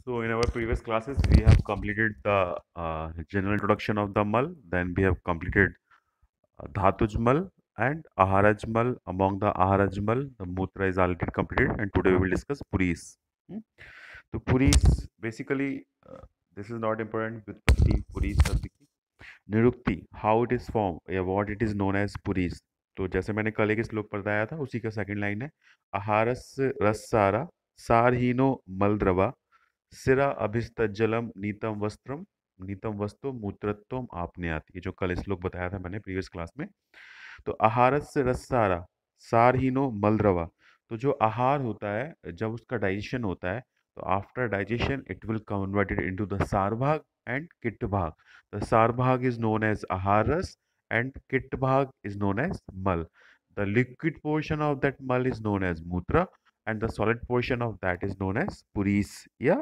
So in our previous classes, we have completed the general introduction of the mal. Then we have completed Dhatuj mal and Aharaj mal. Among the Aharaj mal, the Mutra is already completed, and today we will discuss Puris. Hmm? So Puris basically, this is not important. Vyutpatti Puris शब्द की निरुक्ति, how it is formed या what it is known as Puris. तो जैसे मैंने कल एक श्लोक बताया था, उसी का सेकंड लाइन है आहारस रसारा सारहीनो मलद्रवा सिरा अभिस्तज्जलम नीतम वस्तु मूत्रत्वम आपनेयात। ये जो कल श्लोक बताया था मैंने प्रीवियस क्लास में। तो आहारस से रसारा सारहीनो मलद्रवा। तो जो आहार होता है जब उसका डाइजेशन होता है तो after digestion it will converted into the सार भाग एंड किट भाग। द सार भाग इज नोन एज आहारस and kit bhag is known as mal. The liquid portion of that mal is known as mutra and the solid portion of that is known as puris या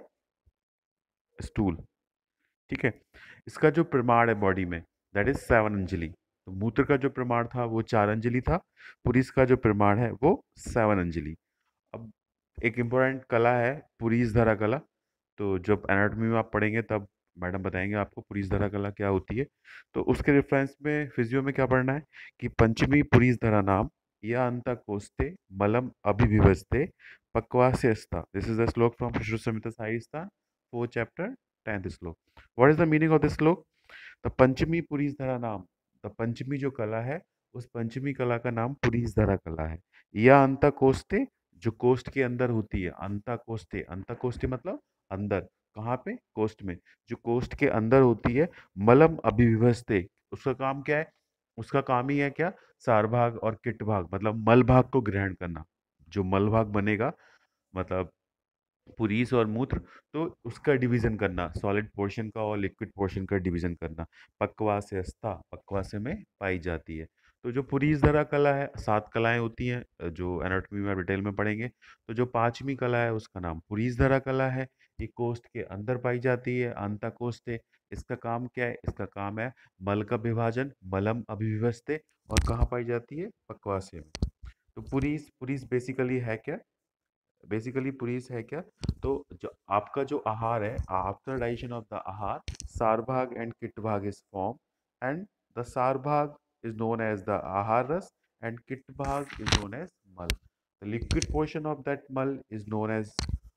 stool. ठीक है। इसका जो प्रमाण है body में that is 7 Anjali. तो मूत्र का जो प्रमाण था वो 4 अंजलि था। पुरीस का जो प्रमाण है वो 7 अंजलि। अब एक इम्पोर्टेंट कला है पुरीस धरा कला। तो जब एनाटॉमी में आप पढ़ेंगे तब मैडम बताएंगे आपको पुरीस धरा कला क्या होती है। तो उसके रेफरेंस में फिजियो में क्या पढ़ना है कि पंचमी पुरीस धरा नाम या अंता कोस्ते मलम अभिविवस्ते पक्वास्यस्ता। This is the shloka from शिशु संहिता साहित्य 4 चैप्टर 10th श्लोक। What is the meaning of this shloka? The पंचमी पुरीस धरा नाम, द पंचमी जो कला है उस पंचमी कला का नाम पुरीस धरा कला है। या अंता कोस्ते जो कोस्ट के अंदर होती है, अंता कोस्टे मतलब अंदर। कहाँ पे? कोस्ट में। जो कोस्ट के अंदर होती है मलम अभिविवस्ते। उसका काम क्या है? उसका काम ही है क्या? सार भाग और किट भाग मतलब मल भाग को ग्रहण करना। जो मल भाग बनेगा मतलब पुरीस और मूत्र, तो उसका डिवीजन करना, सॉलिड पोर्शन का और लिक्विड पोर्शन का डिवीजन करना। पक्वास्यस्ता पक्वास्य में पाई जाती है। तो जो पुरीस धरा कला है, 7 कलाएं होती हैं जो एनाटॉमी में डिटेल में पढ़ेंगे। तो जो पांचवी कला है उसका नाम पुरीस धरा कला है। ये कोष्ठ के अंदर पाई जाती है, अंता कोष्ठ है। इसका काम क्या है? इसका काम है मल का विभाजन, मलम अभिविवस्ते। और कहाँ पाई जाती है? पक्वास्य में। तो पुरीस पुरीस बेसिकली है क्या? बेसिकली पुरीस है क्या? तो जो आपका जो आहार है आफ्टर डाइजेशन ऑफ द आहार सार भाग एंड किट भाग इज फॉर्म एंड द सार भाग is known as the ahar ras and kit bhag is known as mal. The liquid portion of that mal is known as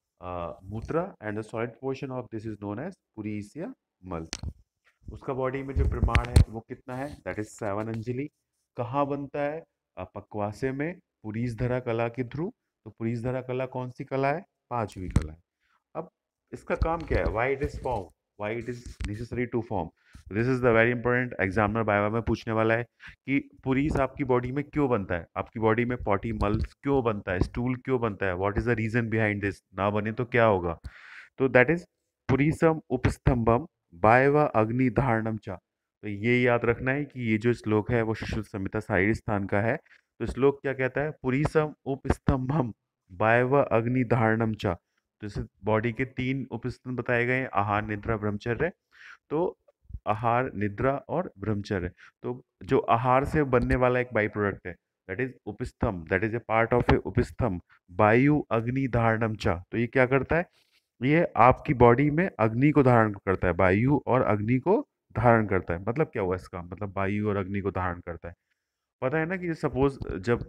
mutra and the solid portion of this is known as puris या mal. उसका body में जो प्रमाण है वो कितना है? That is 7 अंजलि। कहाँ बनता है? पक्वासे में पुरीस धरा कला के थ्रू। तो पुरीस धरा कला कौन सी कला है? पांचवी कला है। अब इसका काम क्या है? Why it is form, why it is necessary to form. This is the very important, examiner viva में पूछने वाला है कि पुरीस आपकी बॉडी में क्यों बनता है, आपकी बॉडी में पॉटी मल क्यों बनता है, स्टूल क्यों बनता है, what is the reason behind this. ना बने तो क्या होगा? तो दैट इज पुरीसम उपस्तंभम बायवा अग्नि धारणम चा। तो ये याद रखना है कि ये जो श्लोक है वो शिशु संहिता साहिर स्थान का है। तो श्लोक क्या कहता है? पुरीसम उपस्तंभम बायवा अग्नि धारणम चा। तो इस बॉडी के 3 उपस्तंभ बताए गए हैं, आहार निद्रा ब्रह्मचर्य। तो आहार निद्रा और ब्रह्मचर्य। तो जो आहार से बनने वाला एक बाई प्रोडक्ट है दैट इज उपस्तंभ, that is a part of a उपस्तंभ वायु अग्नि धारणम चा। तो ये क्या करता है? ये आपकी बॉडी में अग्नि को धारण करता है, वायु और अग्नि को धारण करता है। मतलब क्या हुआ इसका? मतलब वायु और अग्नि को धारण करता है। पता है ना कि सपोज जब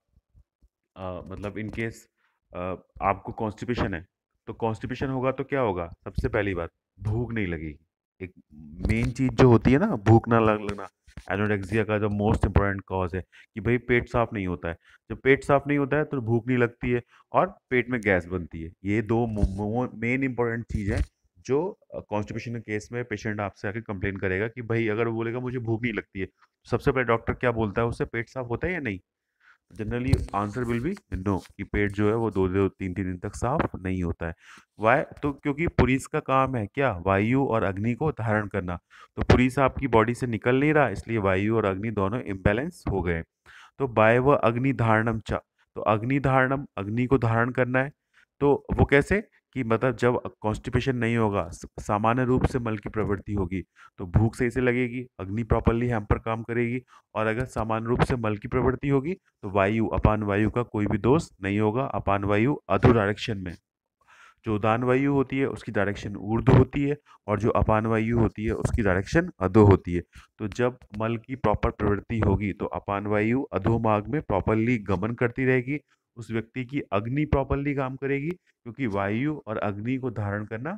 मतलब इन केस आपको कॉन्स्टिपेशन है तो कॉन्स्टिपेशन होगा तो क्या होगा? सबसे पहली बात भूख नहीं लगेगी। एक मेन चीज जो होती है ना, भूख ना लगना, एनोरेक्सिया का जो मोस्ट इंपॉर्टेंट कॉज है कि भाई पेट साफ नहीं होता है। जब पेट साफ नहीं होता है तो भूख नहीं लगती है और पेट में गैस बनती है। ये दो मेन इंपॉर्टेंट चीज है जो कॉन्स्टिपेशन के केस में पेशेंट आपसे आके कंप्लेन करेगा कि भाई अगर वो बोलेगा मुझे भूख नहीं लगती है तो सबसे पहले डॉक्टर क्या बोलता है? उससे पेट साफ होता है या नहीं? Generally answer will be no, कि पेट जो है वो 2 2 3 3 दिन तक साफ नहीं होता है। वाई? तो क्योंकि पुरीस का काम है क्या? वायु और अग्नि को धारण करना। तो पुरीस आपकी बॉडी से निकल नहीं रहा, इसलिए वायु और अग्नि दोनों इम्बैलेंस हो गए। तो बाय व अग्नि धारणम च। तो अग्नि धारणम, अग्नि को धारण करना है। तो वो कैसे? कि मतलब जब कॉन्स्टिपेशन नहीं होगा, सामान्य रूप से मल की प्रवृत्ति होगी तो भूख सही से लगेगी, अग्नि प्रॉपरली हम पर काम करेगी। और अगर सामान्य रूप से मल की प्रवृत्ति होगी तो वायु, अपान वायु का कोई भी दोष नहीं होगा, अपान वायु अधुर आरक्षण में। जो उदान वायु होती है उसकी डायरेक्शन ऊर्ध्व होती है, और जो अपान वायु होती है उसकी डायरेक्शन अधो होती है। तो जब मल की प्रॉपर प्रवृत्ति होगी तो अपान वायु अधो मार्ग में प्रॉपरली गमन करती रहेगी। उस व्यक्ति की अग्नि प्रॉपरली काम करेगी, क्योंकि वायु और अग्नि को धारण करना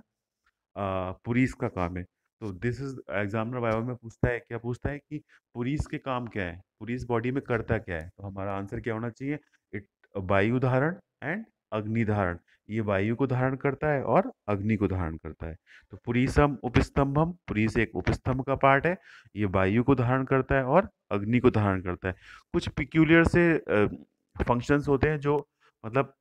पुरीस का काम है। तो दिस इज एग्जामिनर वाइवा में पूछता है, क्या पूछता है कि पुरीस के काम क्या है, पुरीस बॉडी में करता क्या है। तो हमारा आंसर क्या होना चाहिए, इट वायु धारण एंड अग्नि धारण। ये वायु को धारण करता है और अग्नि को धारण करता है। तो पुरीसम उपस्तंभम, पुरीस एक उपस्तंभ का पार्ट है, ये वायु को धारण करता है और अग्नि को धारण करता है। कुछ पिक्यूलियर से फंक्शंस होते हैं जो मतलब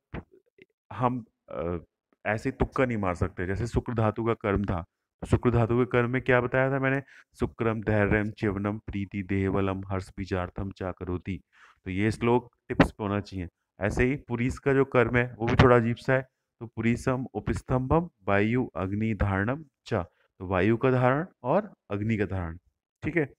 हम ऐसे तुक्का नहीं मार सकते। जैसे शुक्र धातु का कर्म था, तो शुक्र धातु के कर्म में क्या बताया था मैंने, शुक्रम धैर्यम च्यवनम प्रीति देहबलम हर्ष बीजार्थम चा करोति। तो ये श्लोक टिप्स पे होना चाहिए। ऐसे ही पुरीस का जो कर्म है वो भी थोड़ा अजीब सा है। तो पुरीसम उपस्तंभम वायु अग्नि धारणम चा, तो वायु का धारण और अग्नि का धारण। ठीक है।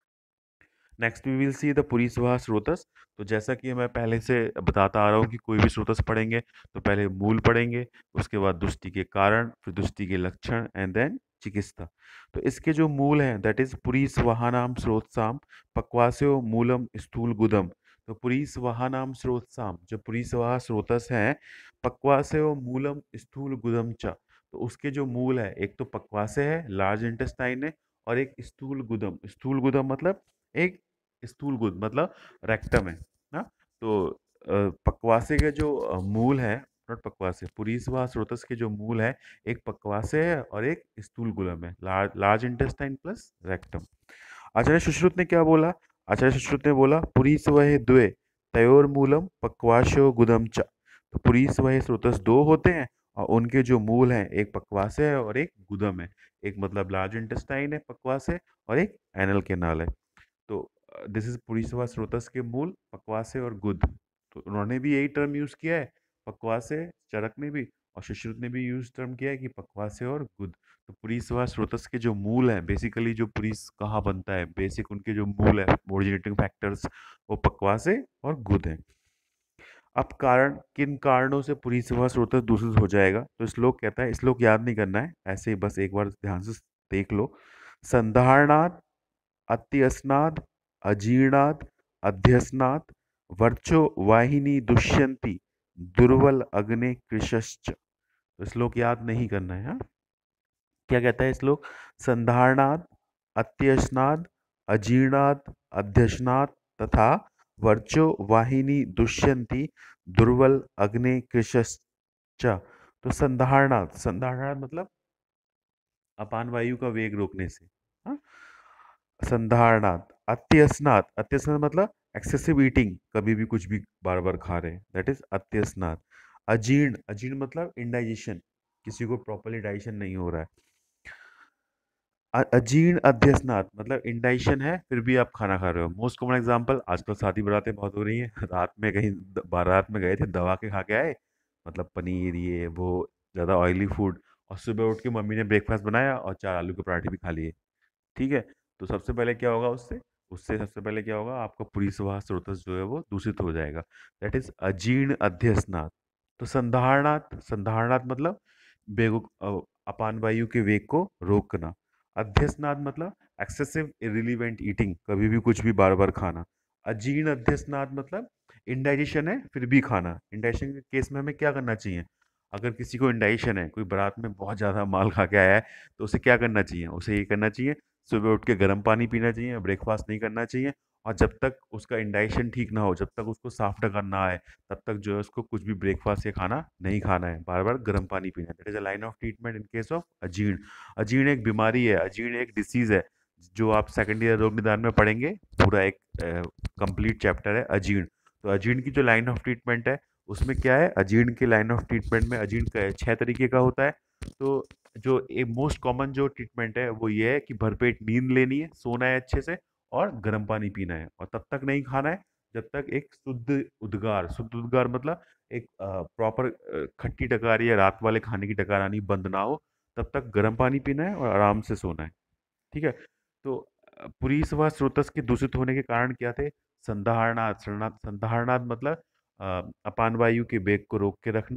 Next we will see the पुरीसवाह स्रोतस। तो जैसा कि मैं पहले से बताता आ रहा हूँ कि कोई भी स्रोतस पढ़ेंगे तो पहले मूल पढ़ेंगे, उसके बाद दुष्टि के कारण, फिर दुष्टि के लक्षण एंड देन चिकित्सा। तो इसके जो मूल हैं दैट इज पुरीसवाहानाम स्रोतसाम पक्वास्यो मूलम स्थूल गुदम। तो पुरीसवाहानाम स्रोतसाम, जो पुरीसवाह स्रोतस हैं, पक्वास्यो मूलम स्थूल गुदम च। तो उसके जो मूल है, एक तो पक्वासे है, लार्ज इंटेस्टाइन है, और एक स्थूल गुदम। स्थूल गुदम मतलब एक स्थूल गुद मतलब रेक्टम है ना। तो पक्वासे के जो मूल है, नॉट पक्वासे, पुरीसवाह स्रोतस के जो मूल है, एक पक्वासे है और एक स्थूल गुदम है, large large intestine plus rectum. Acharya Sushruta ने क्या बोला, आचार्य सुश्रुत ने बोला पुरीसवह द्वे तयोर मूलम पक्वाशो गुदम च। तो पुरीसवह स्रोतस दो होते हैं और उनके जो मूल हैं, एक पक्वासे है और एक गुदम है। एक मतलब लार्ज इंटेस्टाइन है पक्वासे, और एक एनल केनाल है। तो दिस इज पुरीसवा स्रोतस के मूल पक्वासे और गुद। तो उन्होंने भी यही टर्म यूज किया है, पक्वासे, चरक ने भी, और सुश्रुत ने भी यूज टर्म किया है कि पक्वासे और गुद। तो पुरीसवा स्रोतस के जो मूल हैं, बेसिकली जो पुरीस कहाँ बनता है, बेसिक उनके जो मूल है, ओरिजिनेटिंग फैक्टर्स, वो पक्वासे और गुद हैं। अब कारण, किन कारणों से पुरीसवा स्रोतस दूषित हो जाएगा, तो श्लोक कहता है, श्लोक याद नहीं करना है, ऐसे ही बस एक बार ध्यान से देख लो। संधारणात्, अत्यस्नाद, अजीर्णाद, अध्यस्नाद, वर्चो वाहिनी दुष्यंती, दुर्बल अग्ने कृशश्च। तो श्लोक याद नहीं करना है, हाँ? क्या कहता है श्लोक, संधारणाद, अत्यस्नाद, अजीर्णाद, अध्यस्नाद तथा वर्चो वाहिनी दुष्यंती, दुर्बल अग्ने कृशश्च। तो संधारणाद, संधारणाद मतलब अपान वायु का वेग रोकने से, हाँ? संधारणात, अत्यसनात, अत्यसनात मतलब एक्सेसिव ईटिंग, कभी भी कुछ भी बार बार खा रहे हैं, दैट इज अत्यसनात। अजीर्ण, अजीर्ण मतलब इंडाइजेशन, किसी को प्रॉपरली डाइजेशन नहीं हो रहा है। अजीर्ण अध्यसनात मतलब इंडाइजेशन है फिर भी आप खाना खा रहे हो। मोस्ट कॉमन एग्जांपल, आजकल शादी बारातें बहुत हो रही हैं, रात में कहीं बारात में गए थे, दबा के खा के आए, मतलब पनीर ये वो, ज़्यादा ऑयली फूड, और सुबह उठ के मम्मी ने ब्रेकफास्ट बनाया और 4 आलू के पराठे भी खा लिए। ठीक है। तो सबसे पहले क्या होगा, उससे उससे सबसे पहले क्या होगा, आपका पुरीसवाह स्रोतस जो है वो दूषित हो जाएगा, दैट इज अजीर्ण अध्यस्नात। तो संधारणात, संधारणात मतलब बेगो अपान वायु के वेग को रोकना। अध्यस्नात मतलब एक्सेसिव इरिलीवेंट ईटिंग, कभी भी कुछ भी बार बार खाना। अजीर्ण अध्यस्नात मतलब इंडाइजेशन है फिर भी खाना। इंडाइजेशन के केस में हमें क्या करना चाहिए, अगर किसी को इंडाइजेशन है, कोई बारात में बहुत ज़्यादा माल खा के आया है, तो उसे क्या करना चाहिए, उसे ये करना चाहिए, सुबह उठ के गर्म पानी पीना चाहिए, ब्रेकफास्ट नहीं करना चाहिए, और जब तक उसका इंडाइजेशन ठीक ना हो, जब तक उसको साफ डकार ना आए, तब तक जो है उसको कुछ भी ब्रेकफास्ट या खाना नहीं खाना है, बार बार गर्म पानी पीना है। That is a line of treatment in case of अजीर्ण। अजीर्ण एक बीमारी है, अजीर्ण एक डिसीज है, जो आप सेकंड ईयर रोग निदान में पढ़ेंगे, पूरा एक कंप्लीट चैप्टर है अजीर्ण। तो अजीर्ण की जो लाइन ऑफ ट्रीटमेंट है, उसमें क्या है, अजीर्ण के लाइन ऑफ ट्रीटमेंट में अजीर्ण का 6 तरीके का होता है। तो जो एक मोस्ट कॉमन जो ट्रीटमेंट है वो ये है कि भरपेट नींद लेनी है, सोना है अच्छे से, और गर्म पानी पीना है, और तब तक नहीं खाना है जब तक एक शुद्ध उद्गार, शुद्ध उद्गार मतलब एक प्रॉपर खट्टी डकार या रात वाले खाने की डकार आनी बंद ना हो, तब तक गर्म पानी पीना है और आराम से सोना है। ठीक है। तो पुरीसवा स्रोतस के दूषित होने के कारण क्या थे, संधारणाद, संधारणाद मतलब अपान वायु के वेग को रोक के रखना।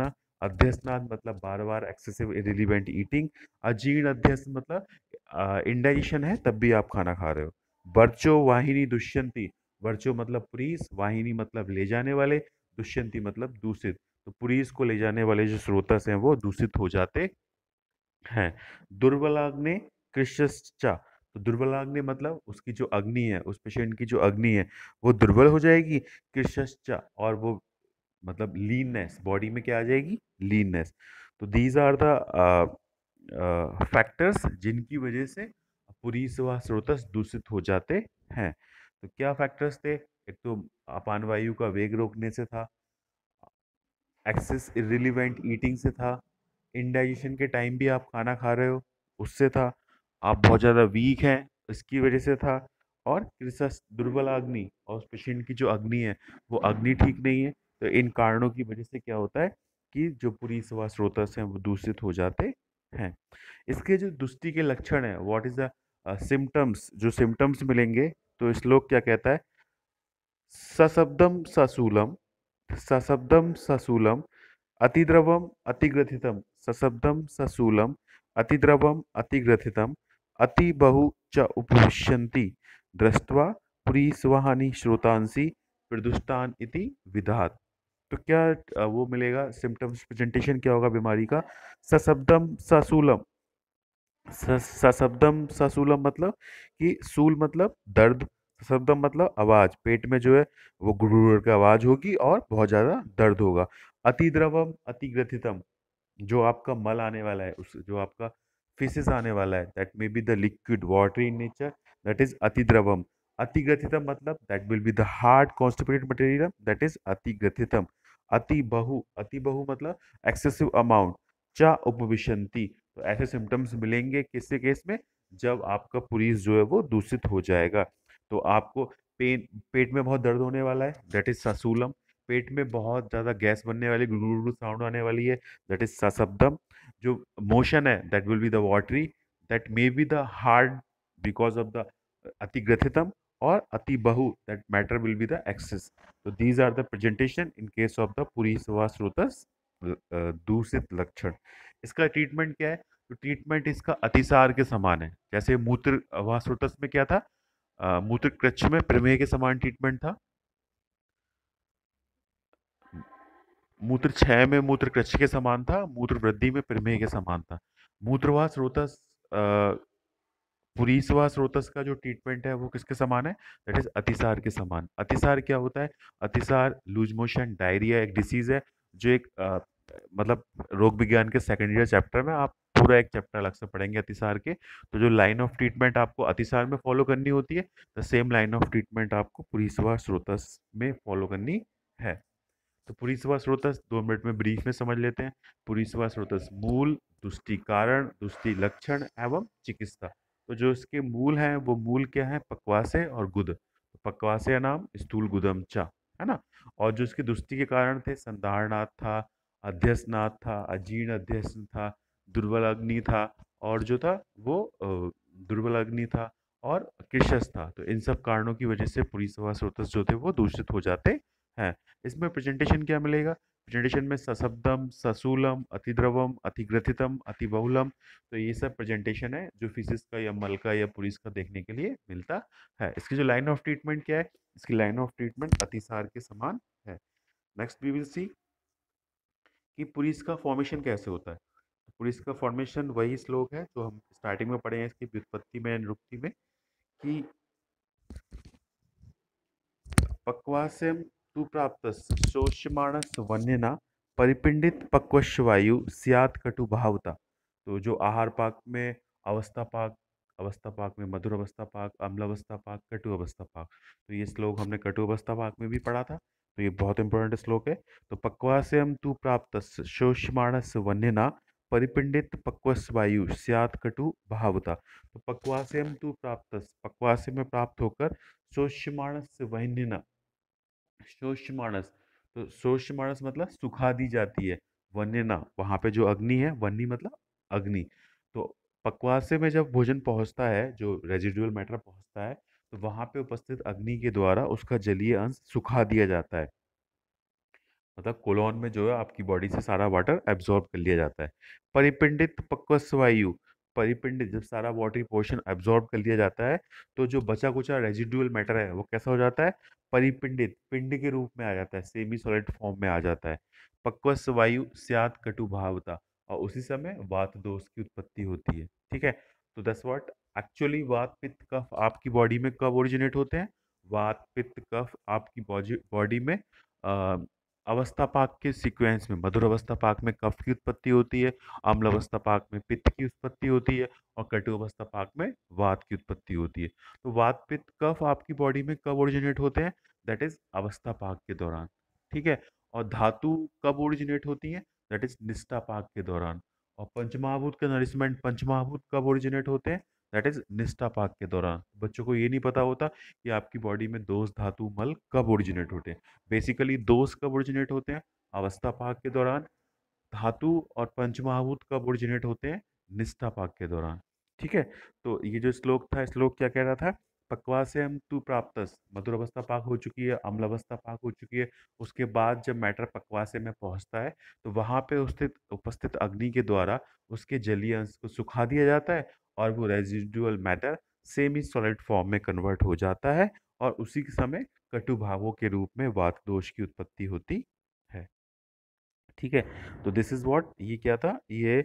अध्यस्नान मतलब बार बार एक्सेसिव इरिलीवेंट ईटिंग। अजीर्ण अध्यस्त मतलब इंडाइजेशन है तब भी आप खाना खा रहे हो। वर्चो वाहिनी दुष्यंती, वर्चो मतलब पुरीस, वाहिनी मतलब ले जाने वाले, दुष्यंती मतलब दूषित। तो पुरीस को ले जाने वाले जो स्रोतस हैं वो दूषित हो जाते हैं। दुर्बलाग्नि कृष्णश्चा, तो दुर्बलाग्नि मतलब उसकी जो अग्नि है, उस पेशेंट की जो अग्नि है वो दुर्बल हो जाएगी। कृष्णश्चा, और वो मतलब लीननेस, बॉडी में क्या आ जाएगी, लीननेस। तो दीज आर द फैक्टर्स जिनकी वजह से पुरीस व स्रोतस दूषित हो जाते हैं। तो क्या फैक्टर्स थे? एक तो अपान वायु का वेग रोकने से था, एक्सेस इर्रिलीवेंट ईटिंग से था, इंडाइजेशन के टाइम भी आप खाना खा रहे हो उससे था, आप बहुत ज़्यादा वीक हैं इसकी वजह से था, और कृषस दुर्बल अग्नि, और उस पेशेंट की जो अग्नि है वो अग्नि ठीक नहीं है। तो इन कारणों की वजह से क्या होता है कि जो पूरी सवा स्रोतस हैं वो दूषित हो जाते हैं। इसके जो दुष्टि के लक्षण है, व्हाट इज द सिम्टम्स, जो सिम्टम्स मिलेंगे, तो श्लोक क्या कहता है? सशब्दम सशूलम, सशब्दम सशूलम, अतिद्रवम अतिग्रथितम, सशब्दम सशूलम, अतिद्रवम अतिग्रथितम, अति बहु च उपविश्यन्ति, दृष्ट्वा पुरीस्वहानि श्रोतांसि प्रदुष्टान इति विधात। तो क्या वो मिलेगा, सिम्टम्स प्रेजेंटेशन क्या होगा बीमारी का? सशब्दम सशूलम, सशब्दम सशूलम मतलब कि सूल मतलब दर्द, सशब्दम मतलब आवाज, पेट में जो है वो गुड़गुड़ की आवाज होगी और बहुत ज्यादा दर्द होगा। अतिद्रवम अतिग्रथितम, जो आपका मल आने वाला है, उस जो आपका फिसेस आने वाला है, that may be the liquid watery in nature, that is अतिद्रवम। अतिग्रथितम मतलब that will be the hard constipated material, that is अतिग्रथितम। अति बहु मतलब एक्सेसिव अमाउंट। चा उपविशंति, तो ऐसे सिम्टम्स मिलेंगे किससे केस में? जब आपका पुरीस जो है वो दूषित हो जाएगा। तो आपको पेन, पेट में बहुत दर्द होने वाला है, दैट इज ससूलम। पेट में बहुत ज्यादा गैस बनने वाली, गुड़गुड़ साउंड आने वाली है, that is sasabdam. जो motion है that will be the watery, that may be the hard because of the atigrathitam, or ati bahu, that matter will be the excess. So these are the presentation in case of the puri srotas दूषित लक्षण। इसका treatment क्या है? तो treatment इसका अतिसार के समान है। जैसे मूत्र वासरोटस में क्या था, मूत्र कृच्छ में प्रमेह के समान ट्रीटमेंट था, मूत्र क्षय में मूत्र कृच्छ के समान था, मूत्र वृद्धि में प्रमेह के समान था। मूत्रवाह स्रोतस पुरीसवाह स्रोतस का जो ट्रीटमेंट है वो किसके समान है? दैट इज अतिसार के समान। अतिसार क्या होता है? अतिसार लूज मोशन डायरिया एक डिसीज है, जो एक मतलब रोग विज्ञान के सेकेंड ईयर चैप्टर में आप पूरा एक चैप्टर अलग से पढ़ेंगे अतिसार के। तो जो लाइन ऑफ ट्रीटमेंट आपको अतिसार में फॉलो करनी होती है, the same line of treatment आपको पुरीसवाह स्रोतस में फॉलो करनी है। तो पुरीसवा स्रोतस 2 मिनट में ब्रीफ में समझ लेते हैं। पुरीसवा स्रोतस मूल, दुष्टि कारण, दुष्टि लक्षण एवं चिकित्सा। तो जो इसके मूल हैं वो मूल क्या है? पक्वाशय और गुद। तो पक्वाशय नाम स्थूल गुदम चा, है ना। और जो इसकी दुष्टि के कारण थे, संधारनाथ था, अध्यसनाथ था, अजीर्ण अध्यसन था, दुर्बल अग्नि था, और जो था वो दुर्बल अग्नि था, और कृशस था। तो इन सब कारणों की वजह से पुरीसवा स्रोतस जो थे वो दूषित हो जाते हैं। इसमें प्रेजेंटेशन क्या मिलेगा? प्रेजेंटेशन में सशब्दम सशूलम अतिद्रवम अतिग्रथितम अतिबहुलम। तो ये सब प्रेजेंटेशन है जो फिजिक्स का या मल का या पुलिस का देखने के लिए मिलता है। इसकी जो लाइन ऑफ ट्रीटमेंट क्या है? इसकी लाइन ऑफ ट्रीटमेंट अतिसार के समान है। नेक्स्ट वी विल सी कि पुलिस का फॉर्मेशन कैसे होता है। तो पुलिस का फॉर्मेशन वही श्लोक है जो हम स्टार्टिंग में पढ़े हैं इसकी व्युत्पत्ति में, निरुक्ति में, कि पक्वास्यं तु प्राप्तस्य शोष्यमाणस्य वन्यना परिपिंडित पक्वश्वायु स्यात् कटु भावता। तो जो आहार पाक में अवस्था पाक में मधुर अवस्था पाक, अम्ल अवस्था पाक, कटु अवस्था पाक। तो ये श्लोक हमने कटु अवस्था पाक में भी पढ़ा था, तो ये बहुत इंपॉर्टेंट श्लोक है। तो पक्वास्यं तु प्राप्तस्य शोष्यमाणस्य वन्यना परिपिंडित पक्वस्वायु स्यात् कटु भावता। तो पक्वास्यं तु प्राप्तस्य, पक्वास्य में प्राप्त होकर, शोष्यमाणस्य वह्निना, शोष्यमाणस, तो शोष्यमाणस मतलब सुखा दी जाती है। वन्यना, वहां पे जो अग्नि है, वन्नी मतलब अग्नि। तो पक्वासे में जब भोजन पहुंचता है, जो रेजिडुअल मैटर पहुंचता है, तो वहां पे उपस्थित अग्नि के द्वारा उसका जलीय अंश सुखा दिया जाता है। मतलब कोलोन में जो है आपकी बॉडी से सारा वाटर एब्जॉर्ब कर लिया जाता है। परिपिंडित पक्वस्व वायु, परिपिंडित जब सारा वाटरी पोर्शन एब्जॉर्ब कर लिया जाता है तो जो बचा कुचा रेजिडुअल मैटर है वो कैसा हो जाता है, परिपिंडित पिंड के रूप में आ जाता है, सेमी सॉलिड फॉर्म में आ जाता है। पक्वस्व वायु स्यात् कटुभावता, और उसी समय वात दोष की उत्पत्ति होती है। ठीक है, तो दैट्स व्हाट एक्चुअली वात पित्त कफ आपकी बॉडी में कब ओरिजिनेट होते हैं। वात पित्त कफ आपकी बॉडी में अवस्था पाक के सीक्वेंस में मधुर अवस्था पाक में कफ की उत्पत्ति होती है, अम्ल अवस्था पाक में पित्त की उत्पत्ति होती है, और कटु अवस्था पाक में वात की उत्पत्ति होती है। तो वात पित्त कफ आपकी बॉडी में कब ओरिजिनेट होते हैं, दैट इज अवस्था पाक के दौरान। ठीक है, और धातु कब ओरिजिनेट होती है, दैट इज निष्ठा पाक के दौरान। और पंचमहाभूत का नरिशमेंट, पंचमहाभूत कब ओरिजिनेट होते हैं, दैट इज निष्ठा पाक के दौरान। बच्चों को ये नहीं पता होता कि आपकी बॉडी में दोष धातु मल कब ओरिजिनेट होते हैं। बेसिकली दोष कब ओरिजिनेट होते हैं, अवस्था पाक के दौरान। धातु और पंचमहाभूत कब ओरिजिनेट होते हैं, निष्ठा पाक के दौरान। ठीक है, तो ये जो श्लोक था, श्लोक क्या कह रहा था, पक्वा से हम तू प्राप्तस, मधुर अवस्था पाक हो चुकी है, अम्ल अवस्था पाक हो चुकी है। उसके बाद जब मैटर पक्वासे में पहुंचता है तो वहां पे उपस्थित अग्नि के द्वारा उसके जलीय अंश को सुखा दिया जाता है, और वो residual matter semi solid form में कन्वर्ट हो जाता है, और उसी के समय कटु भावों के रूप में वात दोष की उत्पत्ति होती है। ठीक है, तो दिस इज व्हाट, ये क्या था, ये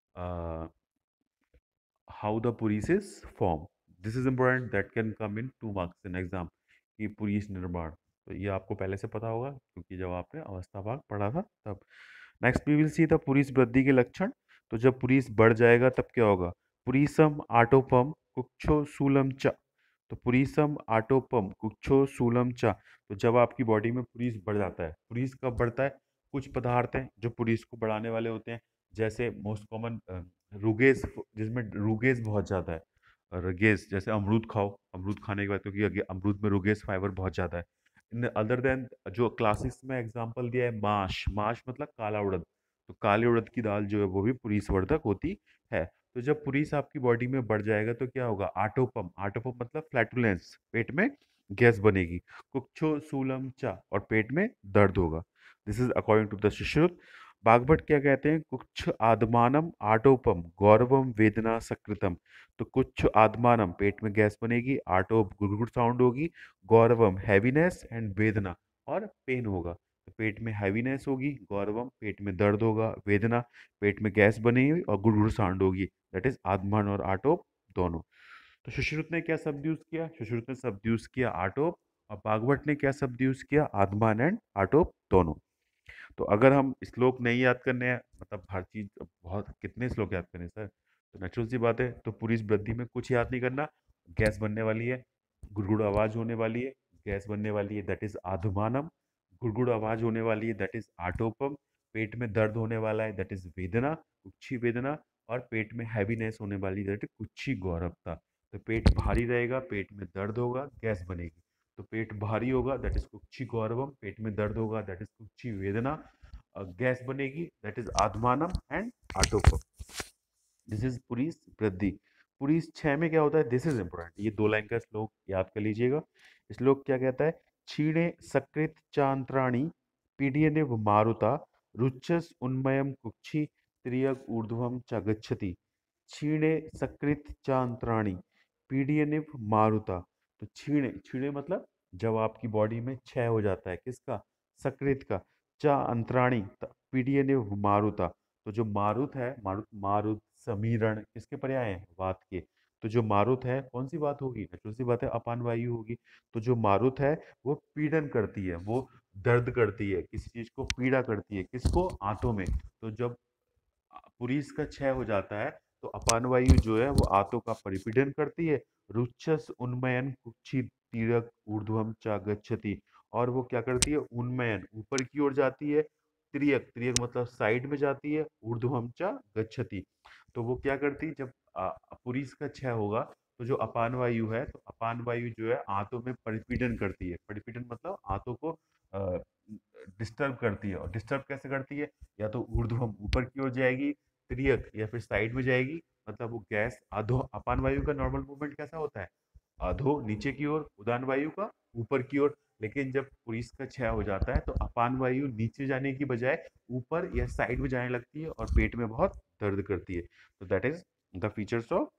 हाउ द पुरीस is form. This is important, that can come in 2 marks in exam, कि पुरीस निर्माण। तो ये आपको पहले से पता होगा क्योंकि जब आपने अवस्था भाग पढ़ा था तब। Next we will see the पुरीस वृद्धि के लक्षण। तो जब पुरीस बढ़ जाएगा तब क्या होगा, पुरीसम आटोपम कुक्षो शूलम च। तो पुरीसम आटोपम कुक्षो शूलम च, तो जब आपकी बॉडी में पुरीस बढ़ जाता है, पुरीस कब बढ़ता है, कुछ पदार्थ हैं जो पुरीस को बढ़ाने वाले होते हैं। जैसे मोस्ट कॉमन रुगेस, जिसमें रुगेस बहुत ज़्यादा है। रुगेस जैसे अमरूद खाओ, अमरूद खाने के बाद, क्योंकि अमरूद में रुगेस फाइबर बहुत ज़्यादा है। इन अदर देन जो क्लासिक्स में एग्जांपल दिया है, माश, माश मतलब काला उड़द। तो काले उड़द की दाल जो है वो भी पुरीसवर्धक होती है। तो जब पुरीस आपकी बॉडी में बढ़ जाएगा तो क्या होगा, आटोपम, आटोपम मतलब फ्लैटुलेंस, पेट में गैस बनेगी। कुक्षो शूलम चा, और पेट में दर्द होगा। This is according to the Sushruta. Vagbhata क्या कहते हैं, कुछ आदमानम आटोपम गौरवम वेदना सकृतम। तो कुछ आदमानम पेट में गैस बनेगी, आटोप गुड़गुड़ साउंड होगी, गौरवम हैवीनेस एंड वेदना और पेन होगा। तो पेट में हैवीनेस होगी, गौरवम पेट में दर्द होगा, वेदना पेट में गैस बनेगी, और गुड़गुड़ साउंड होगी, दैट इज आदमान और आटोप दोनों। तो सुश्रुत ने क्या शब्द यूज किया, सुश्रुत ने शब्द यूज किया आटोप, और बागभट्ट ने क्या शब्द यूज किया, आदमान एंड आटोप दोनों। तो अगर हम श्लोक नहीं याद करने हैं, मतलब हर चीज बहुत, कितने श्लोक याद करने हैं सर, तो नेचुरल सी बात है, तो पूरी इस वृद्धि में कुछ याद नहीं करना। गैस बनने वाली है, गुड़गुड़ आवाज होने वाली है, गैस बनने वाली है, दैट इज आधुमानम। गुड़गुड़ आवाज होने वाली है, दैट इज आटोपम। पेट में दर्द होने वाला है, दैट इज वेदना, कुक्षी वेदना। और पेट में हैवीनेस होने वाली, दैट इज कुक्षी गौरवता। तो पेट भारी रहेगा, पेट में दर्द होगा, गैस बनेगी। तो पेट भारी होगा, दैट इज कुक्षी गौरवम, पेट में दर्द होगा, दैट इज कुक्षी वेदना, गैस बनेगी, दैट इज आत्मानम एंड आटोपम। दिस इज पुरीस वृद्धि। पुरीस 6 में क्या होता है, दिस इज इंपॉर्टेंट, ये 2 लाइन का श्लोक याद कर लीजिएगा। श्लोक क्या कहता है, क्षीणे सकृत चांत्राणी पीडियनिव मारुता रुचस उन्मयम कुक्षी त्रियग ऊर्ध्वम च गच्छति। क्षीणे सकृत चांत्राणी पीडियनिव मारुता। तो क्षीणे, क्षीणे मतलब जब आपकी बॉडी में क्षय हो जाता है, किसका, सकृत का। चा अंतराणी पीडियनिव मारुता। तो जो मारुत है, मारुत, मारुत समीरण किसके पर्याय हैं, वात के। तो जो मारुत है कौन सी बात होगी, नेचुरल सी बात है, अपान वायु होगी। तो जो मारुत है वो पीड़न करती है, वो दर्द करती है, किसी चीज को पीड़ा करती है, किसको, आंतों में। तो जब पुरीस का क्षय हो जाता है तो अपान वायु जो है वो आंतों का परिपीडन करती है। रुक्षस उन्मयन कुक्षि तीरक ऊर्ध्वम च गच्छति। और वो क्या करती है, उन्मयन ऊपर की ओर जाती है, त्रियक, त्रियक मतलब साइड में जाती है, ऊर्ध्वम च गच्छति। तो वो क्या करती है, जब पुरीस का क्षय होगा तो जो अपान वायु है, तो अपान वायु जो है आंतों में परिपीडन करती है। परिपीडन मतलब आंतों को डिस्टर्ब करती है। और डिस्टर्ब कैसे करती है, या तो ऊर्ध्वम ऊपर की ओर जाएगी, त्रियक या फिर साइड में जाएगी, मतलब वो गैस अधो, अपान वायु का नॉर्मल मूवमेंट कैसा होता है, अधो नीचे की ओर, उदान वायु का ऊपर की ओर। लेकिन जब पुरीस का क्षय हो जाता है तो अपान वायु नीचे जाने की बजाय ऊपर या साइड में जाने लगती है और पेट में बहुत दर्द करती है। तो that is the features of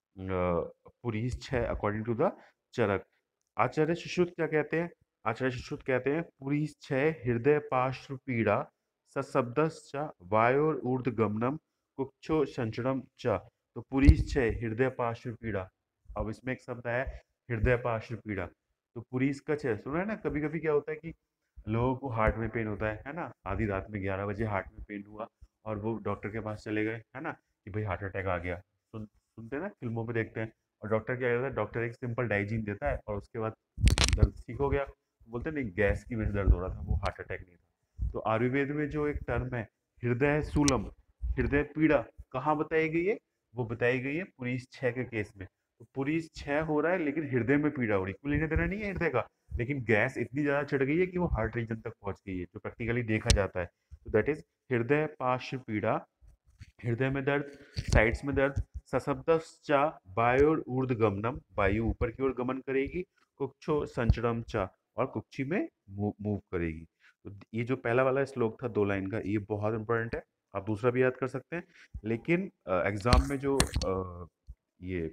पुरीस क्षय according to the Charaka. Acharya Sushruta क्या कहते हैं? आचार्य सुश्रुत कहते हैं पुरीस क्षय हृदय पार्श्व पीड़ा सशब्दश्च वायोर ऊर्ध्वगमनम कुक्षो संचरणम च। तो पुरीस क्षय हृदय पार्श्व पीड़ा। अब इसमें एक शब्द है हृदय पार्श्व पीड़ा। तो पुरीस का क्षय सुना है ना, कभी कभी क्या होता है कि लोगों को हार्ट में पेन होता है ना, आधी रात में 11 बजे हार्ट में पेन हुआ और वो डॉक्टर के पास चले गए, है ना, कि भाई हार्ट अटैक आ गया। सुनते हैं ना, फिल्मों में देखते हैं। और डॉक्टर क्या करता है, डॉक्टर एक सिंपल डाइजीन देता है और उसके बाद दर्द ठीक हो गया। बोलते नहीं गैस की वजह से दर्द हो रहा था, वो हार्ट अटैक नहीं था। तो आयुर्वेद में जो एक टर्म है हृदय सूलम, हृदय पीड़ा, कहाँ बताई गई है? वो बताई गई है पुरीस छह के केस में। तो पुरीस छह हो रहा है लेकिन हृदय में पीड़ा हो रही है, कोई लेना देना नहीं है हृदय का, लेकिन गैस इतनी ज्यादा चढ़ गई है कि वो हार्ट रीजन तक पहुंच गई है, जो प्रैक्टिकली देखा जाता है। तो दैट इज हृदय पार्श्व पीड़ा, हृदय में दर्द, साइड्स में दर्द, सशब्दश्चा वायोर ऊर्ध्वगमनम, वायु ऊपर की ओर गमन करेगी, कुक्षो संचरम चा, और कुक्षी में मूव करेगी। तो ये जो पहला वाला श्लोक था 2 लाइन का, ये बहुत इंपॉर्टेंट है। आप दूसरा भी याद कर सकते हैं, लेकिन एग्जाम में ये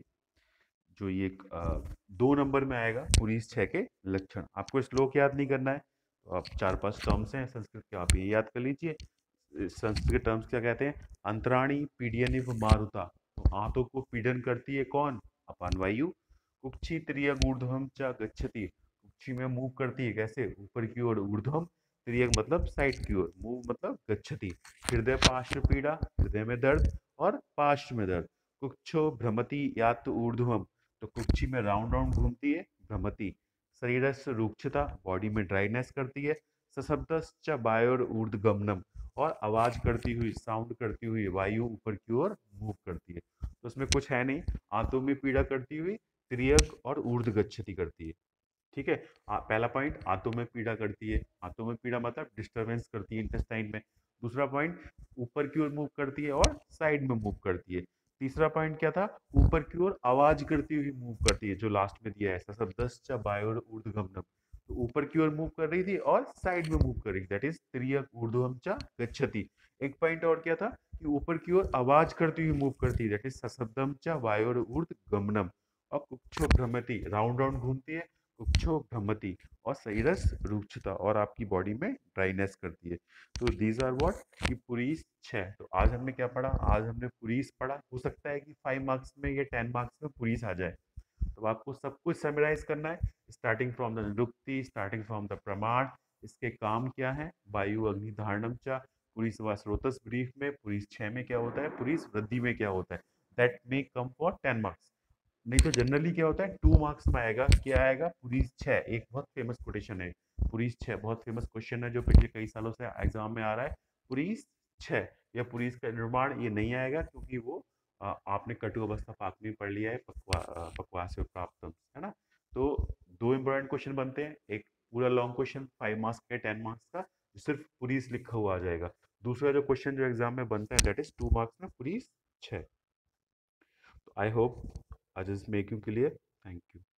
ये 2 नंबर में आएगा पुरीस छह के लक्षण, आपको श्लोक याद नहीं करना है। तो आप 4-5 टर्म्स हैं संस्कृत के, आप ये याद कर लीजिए। संस्कृत के टर्म्स क्या कहते हैं? अंतराणी पीडयनिव मारुता। तो आंतों को पीडन करती है कौन? अपान वायु। कुक्षी त्रियग ऊर्ध्वम च गच्छति, कुक्षी में मूव करती है कैसे? ऊपर की ओर ऊर्ध्वम, त्रियग मतलब साइड की ओर, मूव मतलब गच्छति। हृदय पार्श्व पीड़ा, हृदय में दर्द और पार्श्व में दर्द। कुक्षो भ्रमति यात ऊर्ध्वम, तो कुक्षी में राउंड राउंड घूमती है, भ्रमति। शरीरस्य रुक्षता, बॉडी में ड्राइनेस करती है। सशब्दश्च वायोर ऊर्ध्वगमनम, और आवाज करती हुई, साउंड करती हुई वायु ऊपर की ओर मूव करती है। तो उसमें कुछ है नहीं, आंतों में पीड़ा करती हुई त्रियक और ऊर्ध्व गच्छति करती है। ठीक है। पहला पॉइंट आंतों में पीड़ा करती है, आंतों में पीड़ा मतलब डिस्टरबेंस करती है इंटेस्टाइन में। दूसरा पॉइंट ऊपर की ओर मूव करती है और साइड में मूव करती है। तीसरा पॉइंट क्या था? ऊपर की ओर आवाज करती हुई मूव करती है, जो लास्ट में दिया है सशब्दश्च वायोर ऊर्ध्वगमनम। तो ऊपर की ओर मूव कर रही थी और साइड में मूव कर रही थी, दैट इज त्रियक ऊर्ध्वम च गच्छति। एक पॉइंट और क्या था कि ऊपर की ओर आवाज करती हुई मूव करती है, दैट इज सशब्दम च वायोर ऊर्ध्वगमनम। और कुक्षो भ्रमति, राउंड राउंड घूमती है, कुक्षो भ्रमति। और सैरस रुक्षता, और आपकी बॉडी में ड्राइनेस करती है। तो दीज आर व्हाट कि पुरीस छह। तो आज हमने क्या पढ़ा? आज हमने पुरीस पढ़ा। हो सकता है कि 5 मार्क्स में या 10 मार्क्स में पुरीस आ जाए। तो आपको सब कुछ समराइज करना है, स्टार्टिंग फ्रॉम द निरुक्ति, स्टार्टिंग फ्रॉम द प्रमाण, इसके काम क्या है, वायु अग्नि धारणम चा, पुरीस व स्रोतस ब्रीफ में पुरीस छह में क्या होता है, पुरीस वृद्धि में क्या होता है। That may come for 10 marks. नहीं तो जनरली क्या होता है 2 मार्क्स में आएगा, क्या आएगा? पुरीस छह। एक बहुत फेमस कोटेशन है, पुरीस छह बहुत फेमस क्वेश्चन है जो पिछले कई सालों से एग्जाम में आ रहा है। पुरीस छह या पुरीस का निर्माण ये नहीं आएगा, क्योंकि वो आपने कटु अवस्था पाक में पढ़ लिया है, पक्वास से प्राप्त, है ना। तो 2 इंपॉर्टेंट क्वेश्चन बनते हैं, एक पूरा लॉन्ग क्वेश्चन 5 मार्क्स का 10 मार्क्स का, जो सिर्फ पुरीस लिखा हुआ आ जाएगा। दूसरा जो क्वेश्चन जो एग्जाम में बनता है दैट इज 2 मार्क्स में पुरीस छह। तो आई होप आज is making clear. Thank you.